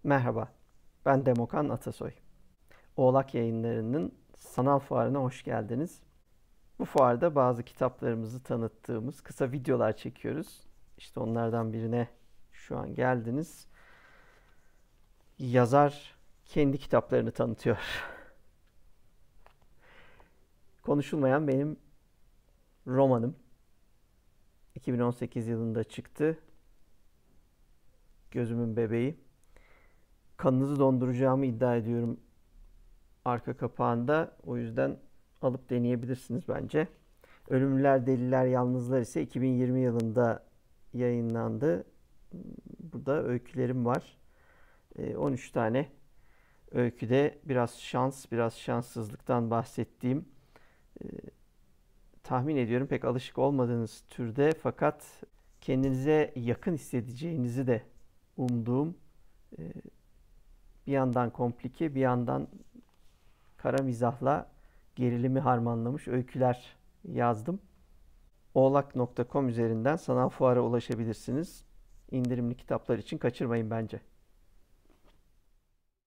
Merhaba, ben Demokan Atasoy. Oğlak Yayınları'nın sanal fuarına hoş geldiniz. Bu fuarda bazı kitaplarımızı tanıttığımız kısa videolar çekiyoruz. İşte onlardan birine şu an geldiniz. Yazar kendi kitaplarını tanıtıyor. Konuşulmayan benim romanım. 2018 yılında çıktı. Gözümün bebeği. Kanınızı donduracağımı iddia ediyorum arka kapağında. O yüzden alıp deneyebilirsiniz bence. Ölümlüler, Deliler, Yalnızlar ise 2020 yılında yayınlandı. Burada öykülerim var. 13 tane öyküde biraz şans, biraz şanssızlıktan bahsettiğim, tahmin ediyorum pek alışık olmadığınız türde fakat kendinize yakın hissedeceğinizi de umduğum, bir yandan komplike, bir yandan kara mizahla gerilimi harmanlamış öyküler yazdım. Oğlak.com üzerinden sanal fuara ulaşabilirsiniz. İndirimli kitaplar için kaçırmayın bence.